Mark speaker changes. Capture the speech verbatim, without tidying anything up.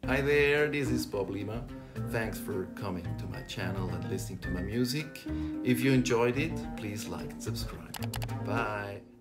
Speaker 1: Hi there, this is Bob Lima. Thanks for coming to my channel and listening to my music. If you enjoyed it, please like and subscribe. Bye.